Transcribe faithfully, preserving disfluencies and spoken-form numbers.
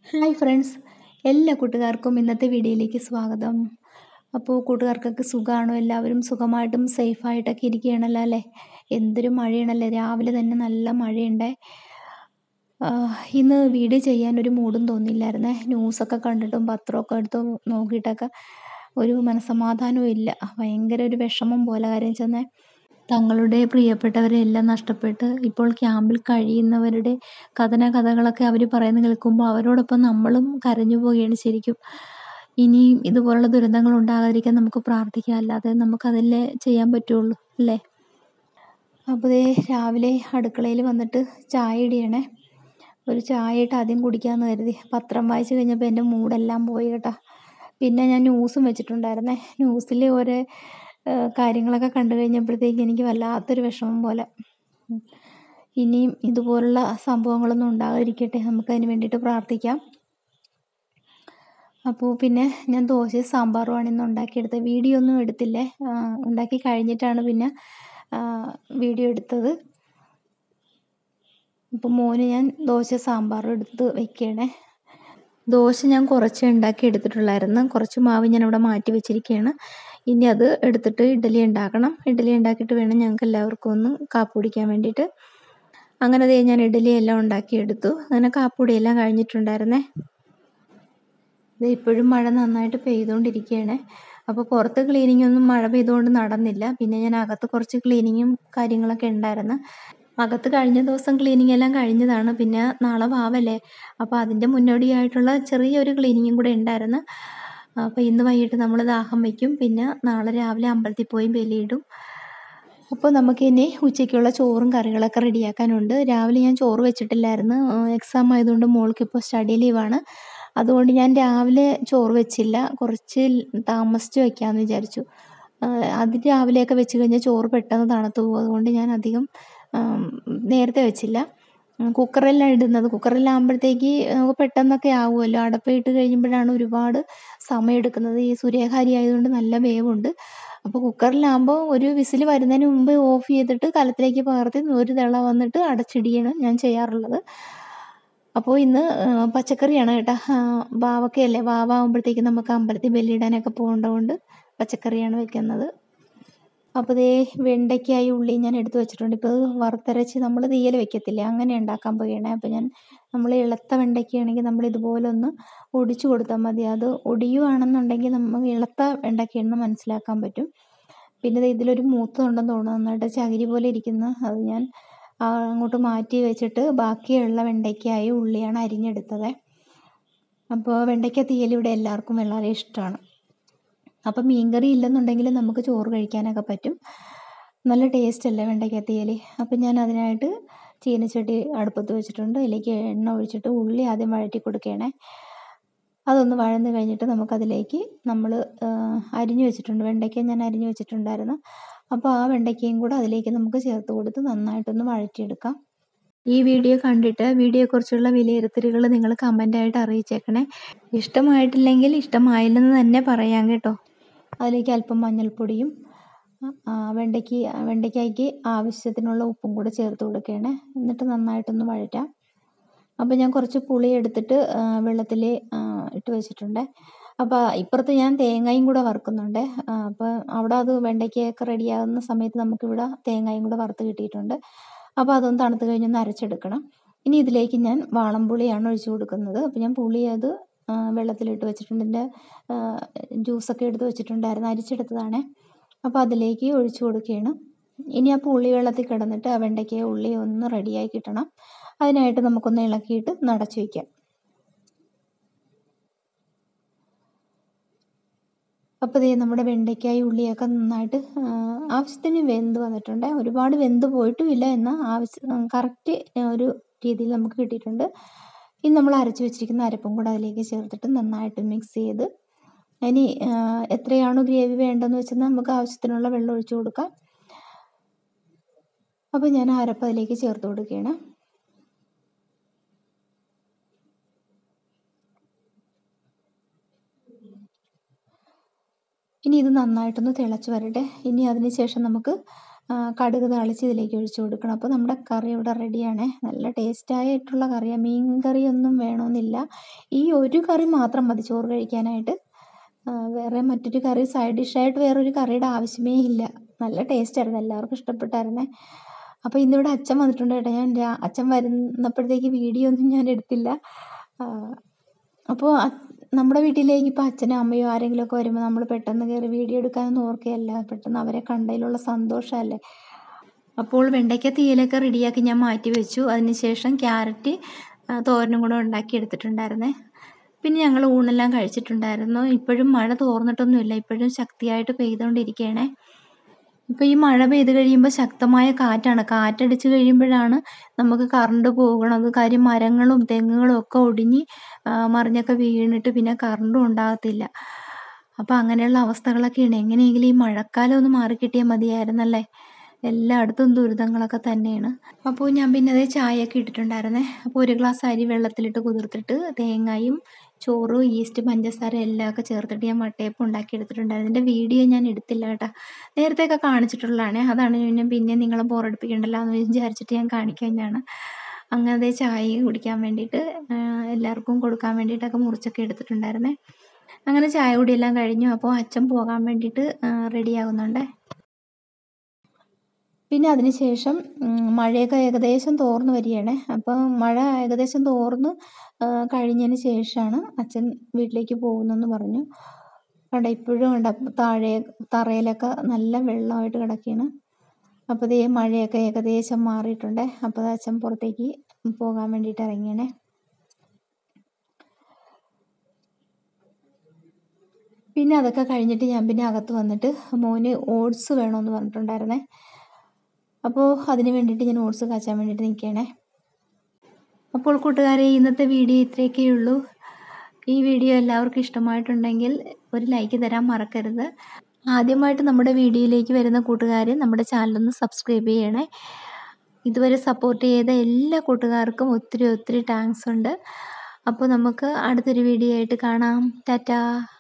Hi friends, എല്ലാ കൂട്ടുകാർക്കും ഇന്നത്തെ വീഡിയോയിലേക്ക് സ്വാഗതം. അപ്പോൾ കൂട്ടുകാർക്കൊക്കെ സുഖമാണോ? എല്ലാവരും സുഖമായിട്ടും സേഫായിട്ടൊക്കെ ഇരിക്കുകയാണല്ലോ അല്ലേ? എന്തൊരു മഴയാണല്ലേ, രാവിലെ തന്നെ നല്ല മഴയുണ്ടേ. ആഹ്, ഇന്ന് വീഡിയോ ചെയ്യാനൊരു മൂഡും തോന്നിയില്ലായിരുന്നേ. ന്യൂസൊക്കെ കണ്ടിട്ടും പത്രമൊക്കെ എടുത്ത് നോക്കിയിട്ടൊക്കെ ഒരു മനസ്സമാധാനവും ഇല്ല. ഭയങ്കര ഒരു വിഷമം പോലെ. കാര്യം ചെന്നാൽ തങ്ങളുടെ പ്രിയപ്പെട്ടവരെ എല്ലാം നഷ്ടപ്പെട്ട് ഇപ്പോൾ ക്യാമ്പിൽ കഴിയുന്നവരുടെ കഥന കഥകളൊക്കെ അവർ പറയുന്നത് കേൾക്കുമ്പോൾ അവരോടൊപ്പം നമ്മളും കരഞ്ഞു പോവുകയാണ് ശരിക്കും. ഇനിയും ഇതുപോലുള്ള ദുരന്തങ്ങൾ ഉണ്ടാകാതിരിക്കാൻ നമുക്ക് പ്രാർത്ഥിക്കാം, അല്ലാതെ നമുക്കതല്ലേ ചെയ്യാൻ പറ്റുള്ളൂ അല്ലേ? അപ്പോൾ ദേ രാവിലെ അടുക്കളയിൽ വന്നിട്ട് ചായ ഇടിയണേ. ഒരു ചായ ഇട്ട് ആദ്യം കുടിക്കാമെന്ന് കരുതി. പത്രം വായിച്ച് കഴിഞ്ഞപ്പോൾ എൻ്റെ മൂടെല്ലാം പോയി കേട്ടോ. പിന്നെ ഞാൻ ന്യൂസും വെച്ചിട്ടുണ്ടായിരുന്നേ. ന്യൂസിൽ ഓരോ ഏഹ് കാര്യങ്ങളൊക്കെ കണ്ടു കഴിഞ്ഞപ്പോഴത്തേക്ക് എനിക്ക് വല്ലാത്തൊരു വിഷമം പോലെ. ഉം. ഇനിയും ഇതുപോലുള്ള സംഭവങ്ങളൊന്നും ഉണ്ടാകാതിരിക്കട്ടെ, നമുക്കതിന് വേണ്ടിയിട്ട് പ്രാർത്ഥിക്കാം. അപ്പോൾ പിന്നെ ഞാൻ ദോശയും സാമ്പാറുമാണ് ഇന്ന് ഉണ്ടാക്കിയെടുത്തത്. വീഡിയോ ഒന്നും എടുത്തില്ലേ. ആ, ഉണ്ടാക്കി കഴിഞ്ഞിട്ടാണ് പിന്നെ ആ, വീഡിയോ എടുത്തത്. അപ്പോൾ മോന് ഞാൻ ദോശ സാമ്പാറും എടുത്ത് വെക്കണേ. ദോശ ഞാൻ കുറച്ച് ഉണ്ടാക്കി എടുത്തിട്ടുള്ളായിരുന്നു. കുറച്ച് മാവ് ഞാൻ അവിടെ മാറ്റി വെച്ചിരിക്കുകയാണ്. ഇനി അത് എടുത്തിട്ട് ഇഡ്ഡലി ഉണ്ടാക്കണം. ഇഡ്ഡലി ഉണ്ടാക്കിയിട്ട് വേണം ഞങ്ങൾക്ക് എല്ലാവർക്കും ഒന്ന് കാപ്പി കുടിക്കാൻ വേണ്ടിയിട്ട്. അങ്ങനെ ദേ ഞാൻ ഇഡ്ഡലി എല്ലാം ഉണ്ടാക്കിയെടുത്തു. അങ്ങനെ കാപ്പിപ്പൊടിയെല്ലാം കഴിഞ്ഞിട്ടുണ്ടായിരുന്നേ. ഇത് ഇപ്പോഴും മഴ നന്നായിട്ട് പെയ്തുകൊണ്ടിരിക്കുകയാണ്. അപ്പോൾ പുറത്ത് ക്ലീനിങ് ഒന്നും മഴ പെയ്തുകൊണ്ട് നടന്നില്ല. പിന്നെ ഞാൻ അകത്ത് കുറച്ച് ക്ലീനിങ്ങും കാര്യങ്ങളൊക്കെ ഉണ്ടായിരുന്നു. അകത്ത് കഴിഞ്ഞ ദിവസം ക്ലീനിങ് എല്ലാം കഴിഞ്ഞതാണ്. പിന്നെ നാളെ വാവല്ലേ, അപ്പോൾ അതിൻ്റെ മുന്നോടിയായിട്ടുള്ള ചെറിയൊരു ക്ലീനിങ്ങും കൂടെ ഉണ്ടായിരുന്നു. അപ്പോൾ ഇന്ന് വൈകിട്ട് നമ്മൾ ദാഹം വയ്ക്കും. പിന്നെ നാളെ രാവിലെ അമ്പലത്തിൽ പോയി ബലിയിടും. അപ്പോൾ നമുക്ക് ഇനി ഉച്ചയ്ക്കുള്ള ചോറും കറികളൊക്കെ റെഡിയാക്കാനുണ്ട്. രാവിലെ ഞാൻ ചോറ് വെച്ചിട്ടില്ലായിരുന്നു. എക്സാം ആയതുകൊണ്ട് മോൾക്കിപ്പോൾ സ്റ്റഡി ലീവാണ്. അതുകൊണ്ട് ഞാൻ രാവിലെ ചോറ് വെച്ചില്ല. കുറച്ച് താമസിച്ച് വയ്ക്കാമെന്ന് വിചാരിച്ചു. അത് രാവിലെയൊക്കെ വെച്ച് കഴിഞ്ഞാൽ ചോറ് പെട്ടെന്ന് തണുത്ത് പോകും. അതുകൊണ്ട് ഞാൻ അധികം നേരത്തെ വെച്ചില്ല. കുക്കറിലാണ് ഇടുന്നത്. കുക്കറിലാകുമ്പോഴത്തേക്ക് നമുക്ക് പെട്ടെന്നൊക്കെ ആവുമല്ലോ. അടപ്പിട്ട് കഴിയുമ്പോഴാണ് ഒരുപാട് സമയം എടുക്കുന്നത്. ഈ സൂര്യകാരി ആയതുകൊണ്ട് നല്ല വേവുണ്ട്. അപ്പോൾ കുക്കറിലാകുമ്പോൾ ഒരു വിസിൽ വരുന്നതിന് മുമ്പ് ഓഫ് ചെയ്തിട്ട് കലത്തിലേക്ക് പകർത്തി ഒരു തിള വന്നിട്ട് അടച്ചിടിയാണ് ഞാൻ ചെയ്യാറുള്ളത്. അപ്പോൾ ഇന്ന് പച്ചക്കറിയാണ് കേട്ടോ. വാവക്കയല്ലേ, വാവ ആകുമ്പോഴത്തേക്ക് നമുക്ക് അമ്പലത്തിൽ ബലിയിടാനൊക്കെ പോകേണ്ടതുകൊണ്ട് പച്ചക്കറിയാണ് വെക്കുന്നത്. അപ്പോൾ ദേ വെണ്ടയ്ക്കായി ഉള്ളി ഞാൻ എടുത്ത് വെച്ചിട്ടുണ്ട്. ഇപ്പോൾ ഇത് വറുത്തരച്ച് നമ്മൾ തീയൽ വെക്കത്തില്ലേ, അങ്ങനെ ഉണ്ടാക്കാൻ പോവുകയാണ്. അപ്പോൾ ഞാൻ നമ്മൾ ഇളത്ത വെണ്ടയ്ക്കയാണെങ്കിൽ നമ്മൾ ഇതുപോലെ ഒന്ന് ഒടിച്ചു കൊടുത്താൽ മതി. അത് ഒടിയുവാണെന്നുണ്ടെങ്കിൽ നമുക്ക് ഇളത്ത വെണ്ടയ്ക്കയെന്ന് മനസ്സിലാക്കാൻ പറ്റും. പിന്നെ ഇതിലൊരു മൂത്തതുണ്ടെന്ന് തോന്നുന്നു, നന്നായിട്ട് ചകിരി പോലെ ഇരിക്കുന്ന. അത് ഞാൻ അങ്ങോട്ട് മാറ്റി വെച്ചിട്ട് ബാക്കിയുള്ള വെണ്ടയ്ക്കായി ഉള്ളിയാണ് അരിഞ്ഞെടുത്തത്. അപ്പോൾ വെണ്ടയ്ക്ക തീയൽ ഇവിടെ എല്ലാവർക്കും വളരെ ഇഷ്ടമാണ്. അപ്പം മീൻകറി ഇല്ലെന്നുണ്ടെങ്കിൽ നമുക്ക് ചോറ് കഴിക്കാനൊക്കെ പറ്റും. നല്ല ടേസ്റ്റ് അല്ലേ വെണ്ടയ്ക്ക തീയൽ. അപ്പം ഞാൻ അതിനായിട്ട് ചീനച്ചട്ടി അടുപ്പത്ത് വെച്ചിട്ടുണ്ട്. അതിലേക്ക് എണ്ണ ഒഴിച്ചിട്ട് ഉള്ളി ആദ്യം വഴറ്റി കൊടുക്കുകയാണേ. അതൊന്ന് വഴന്ന് കഴിഞ്ഞിട്ട് നമുക്കതിലേക്ക് നമ്മൾ അരിഞ്ഞു വെച്ചിട്ടുണ്ട് വെണ്ടയ്ക്ക, ഞാൻ അരിഞ്ഞു വെച്ചിട്ടുണ്ടായിരുന്നു. അപ്പോൾ ആ വെണ്ടയ്ക്കയും കൂടെ അതിലേക്ക് നമുക്ക് ചേർത്ത് കൊടുത്ത് നന്നായിട്ടൊന്ന് വഴറ്റിയെടുക്കാം. ഈ വീഡിയോ കണ്ടിട്ട് വീഡിയോയെക്കുറിച്ചുള്ള വിലയിരുത്തലുകൾ നിങ്ങൾ കമൻ്റായിട്ട് അറിയിച്ചേക്കണേ. ഇഷ്ടമായിട്ടില്ലെങ്കിൽ ഇഷ്ടമായില്ലെന്ന് തന്നെ പറയാം കേട്ടോ. അതിലേക്ക് അല്പം മഞ്ഞൾപ്പൊടിയും വെണ്ടയ്ക്ക് വെണ്ടയ്ക്കായ്ക്ക് ആവശ്യത്തിനുള്ള ഉപ്പും കൂടെ ചേർത്ത് കൊടുക്കുകയാണ്. എന്നിട്ട് നന്നായിട്ടൊന്ന് വഴറ്റാം. അപ്പോൾ ഞാൻ കുറച്ച് പുളി എടുത്തിട്ട് വെള്ളത്തിൽ ഇട്ട് വെച്ചിട്ടുണ്ട്. അപ്പോൾ ഇപ്പുറത്ത് ഞാൻ തേങ്ങയും കൂടെ വറുക്കുന്നുണ്ട്. അപ്പോൾ അവിടെ അത് വെണ്ടയ്ക്കയൊക്കെ റെഡിയാകുന്ന സമയത്ത് നമുക്കിവിടെ തേങ്ങയും കൂടെ വറുത്ത് കിട്ടിയിട്ടുണ്ട്. അപ്പോൾ അതൊന്ന് തണുത്ത് കഴിഞ്ഞൊന്ന് അരച്ചെടുക്കണം. ഇനി ഇതിലേക്ക് ഞാൻ വാളംപുളിയാണ് ഒഴിച്ച് കൊടുക്കുന്നത്. അപ്പോൾ ഞാൻ പുളി അത് വെള്ളത്തിലിട്ട് വെച്ചിട്ടുണ്ട്. എൻ്റെ ജ്യൂസൊക്കെ എടുത്ത് വെച്ചിട്ടുണ്ടായിരുന്നു, അരിച്ചെടുത്തതാണേ. അപ്പോൾ അതിലേക്ക് ഒഴിച്ചു കൊടുക്കുകയാണ്. ഇനി ആ പുളി വെള്ളത്തിൽ കിടന്നിട്ട് ആ വെണ്ടയ്ക്ക ഉള്ളി ഒന്ന് റെഡിയായി കിട്ടണം. അതിനായിട്ട് നമുക്കൊന്ന് ഇളക്കിയിട്ട് നടച്ചു വയ്ക്കാം. അപ്പോൾ ദേ നമ്മുടെ വെണ്ടയ്ക്കായി ഉള്ളിയൊക്കെ നന്നായിട്ട് ആവശ്യത്തിന് വെന്ത് വന്നിട്ടുണ്ട്. ഒരുപാട് വെന്ത് പോയിട്ടുമില്ല, എന്നാൽ ആവശ്യം കറക്റ്റ് ഒരു രീതിയിൽ നമുക്ക് കിട്ടിയിട്ടുണ്ട്. ഇനി നമ്മൾ അരച്ച് വെച്ചിരിക്കുന്ന അരപ്പും കൂടെ അതിലേക്ക് ചേർത്തിട്ട് നന്നായിട്ട് മിക്സ് ചെയ്ത്, ഇനി എത്രയാണോ ഗ്രേവി വേണ്ടതെന്ന് വെച്ചാൽ നമുക്ക് ആവശ്യത്തിനുള്ള വെള്ളം ഒഴിച്ചു കൊടുക്കാം. അപ്പോൾ ഞാൻ അരപ്പ് അതിലേക്ക് ചേർത്ത് കൊടുക്കുകയാണ്. ഇനി ഇത് നന്നായിട്ടൊന്ന് തിളച്ച് വരട്ടെ. ഇനി അതിന് ശേഷം നമുക്ക് കടുക് താളിച്ച് ഇതിലേക്ക് ഒഴിച്ച് കൊടുക്കണം. അപ്പോൾ നമ്മുടെ കറി ഇവിടെ റെഡിയാണ്. നല്ല ടേസ്റ്റായിട്ടുള്ള കറിയാണ്. മീൻ കറിയൊന്നും വേണമെന്നില്ല. ഈ ഒരു കറി മാത്രം മതി ചോറ് കഴിക്കാനായിട്ട്. വേറെ മറ്റൊരു കറി സൈഡ് ഡിഷായിട്ട് വേറൊരു കറിയുടെ ആവശ്യമേ ഇല്ല. നല്ല ടേസ്റ്റായിരുന്നു, എല്ലാവർക്കും ഇഷ്ടപ്പെട്ടായിരുന്നേ. അപ്പോൾ ഇന്നിവിടെ അച്ഛൻ വന്നിട്ടുണ്ട് കേട്ടോ. ഞാൻ അച്ഛൻ വരുന്നപ്പോഴത്തേക്ക് വീഡിയോ ഒന്നും ഞാൻ എടുത്തില്ല. അപ്പോൾ നമ്മുടെ വീട്ടിലേക്ക് ഇപ്പോൾ അച്ഛനോ അമ്മയോ ആരെങ്കിലുമൊക്കെ വരുമ്പോൾ നമ്മൾ പെട്ടെന്ന് കയറി വീഡിയോ എടുക്കാനൊന്നും ഓർക്കുകയല്ല. പെട്ടെന്ന് അവരെ കണ്ടതിലുള്ള സന്തോഷമല്ലേ. അപ്പോൾ വെണ്ടയ്ക്ക തീയലൊക്കെ റെഡിയാക്കി ഞാൻ മാറ്റി വെച്ചു. അതിനുശേഷം ക്യാരറ്റ് തോരനും കൂടെ ഉണ്ടാക്കി എടുത്തിട്ടുണ്ടായിരുന്നേ. പിന്നെ ഞങ്ങൾ ഊണെല്ലാം കഴിച്ചിട്ടുണ്ടായിരുന്നു. ഇപ്പോഴും മഴ തോർന്നിട്ടൊന്നുമില്ല, ഇപ്പോഴും ശക്തിയായിട്ട് പെയ്തുകൊണ്ടിരിക്കുകയാണേ. ഇപ്പോൾ ഈ മഴ പെയ്ത് കഴിയുമ്പോൾ ശക്തമായ കാറ്റാണ്. കാറ്റടിച്ച് കഴിയുമ്പോഴാണ് നമുക്ക് കറണ്ട് പോകണത്. കാര്യം മരങ്ങളും തെങ്ങുകളും ഒക്കെ ഒടിഞ്ഞ് മറിഞ്ഞൊക്കെ വീണിട്ട് പിന്നെ കറണ്ടും ഉണ്ടാകത്തില്ല. അപ്പോൾ അങ്ങനെയുള്ള അവസ്ഥകളൊക്കെയാണ്. എങ്ങനെയെങ്കിലും ഈ മഴക്കാലം ഒന്ന് മാറിക്കിട്ടിയാൽ മതിയായിരുന്നല്ലേ. എല്ലായിടത്തും ദുരിതങ്ങളൊക്കെ തന്നെയാണ്. അപ്പോൾ ഞാൻ പിന്നെ അതേ ചായയൊക്കെ ഇട്ടിട്ടുണ്ടായിരുന്നേ. അപ്പോൾ ഒരു ഗ്ലാസ് അരി വെള്ളത്തിലിട്ട് കുതിർത്തിട്ട് തേങ്ങയും ചോറ്, ഈസ്റ്റ്, പഞ്ചസാര എല്ലാം ഒക്കെ ചേർത്തിട്ട് ഞാൻ വട്ടയപ്പം ഉണ്ടാക്കി എടുത്തിട്ടുണ്ടായിരുന്നു. ഇതിൻ്റെ വീഡിയോ ഞാൻ എടുത്തില്ല കേട്ടോ. നേരത്തെയൊക്കെ കാണിച്ചിട്ടുള്ളതാണ്. അതാണ് ഞാൻ പിന്നെ നിങ്ങളെ ബോറടിപ്പിക്കണ്ടല്ലോ എന്ന് വിചാരിച്ചിട്ട് ഞാൻ കാണിക്കുന്നതാണ്. അങ്ങനത്തെ ചായ കുടിക്കാൻ വേണ്ടിയിട്ട് എല്ലാവർക്കും കൊടുക്കാൻ വേണ്ടിയിട്ടൊക്കെ മുറിച്ചൊക്കെ എടുത്തിട്ടുണ്ടായിരുന്നേ. അങ്ങനെ ചായ കുടിയെല്ലാം കഴിഞ്ഞു. അപ്പോൾ അച്ഛൻ പോകാൻ വേണ്ടിയിട്ട് റെഡിയാകുന്നുണ്ട്. പിന്നെ അതിന് ശേഷം മഴയൊക്കെ ഏകദേശം തോർന്നു വരികയാണ്. അപ്പം മഴ ഏകദേശം തോർന്ന് കഴിഞ്ഞതിന് ശേഷമാണ് അച്ഛൻ വീട്ടിലേക്ക് പോകുന്നതെന്ന് പറഞ്ഞു. കണ്ടോ ഇപ്പോഴും കണ്ടോ താഴെ തറയിലൊക്കെ നല്ല വെള്ളമായിട്ട് കിടക്കുകയാണ്. അപ്പോൾ ഇതേ മഴയൊക്കെ ഏകദേശം മാറിയിട്ടുണ്ട്. അപ്പോൾ അച്ഛൻ പുറത്തേക്ക് പോകാൻ വേണ്ടിയിട്ട് ഇറങ്ങിയണേ. പിന്നെ അതൊക്കെ കഴിഞ്ഞിട്ട് ഞാൻ പിന്നെ അകത്ത് വന്നിട്ട് മോന് ഓട്സ് വേണമെന്ന് പറഞ്ഞിട്ടുണ്ടായിരുന്നേ. അപ്പോൾ അതിന് വേണ്ടിയിട്ട് ഞാൻ ഓട്സ് കാച്ചാൻ വേണ്ടിയിട്ട് നിൽക്കുകയാണേ. അപ്പോൾ കൂട്ടുകാരെ, ഇന്നത്തെ വീഡിയോ ഇത്രയൊക്കെ ഉള്ളൂ. ഈ വീഡിയോ എല്ലാവർക്കും ഇഷ്ടമായിട്ടുണ്ടെങ്കിൽ ഒരു ലൈക്ക് തരാൻ മറക്കരുത്. ആദ്യമായിട്ട് നമ്മുടെ വീഡിയോയിലേക്ക് വരുന്ന കൂട്ടുകാർ നമ്മുടെ ചാനലൊന്ന് സബ്സ്ക്രൈബ് ചെയ്യണേ. ഇതുവരെ സപ്പോർട്ട് ചെയ്ത എല്ലാ കൂട്ടുകാർക്കും ഒത്തിരി ഒത്തിരി താങ്ക്സ് ഉണ്ട്. അപ്പോൾ നമുക്ക് അടുത്തൊരു വീഡിയോ ആയിട്ട് കാണാം. ടാറ്റാ.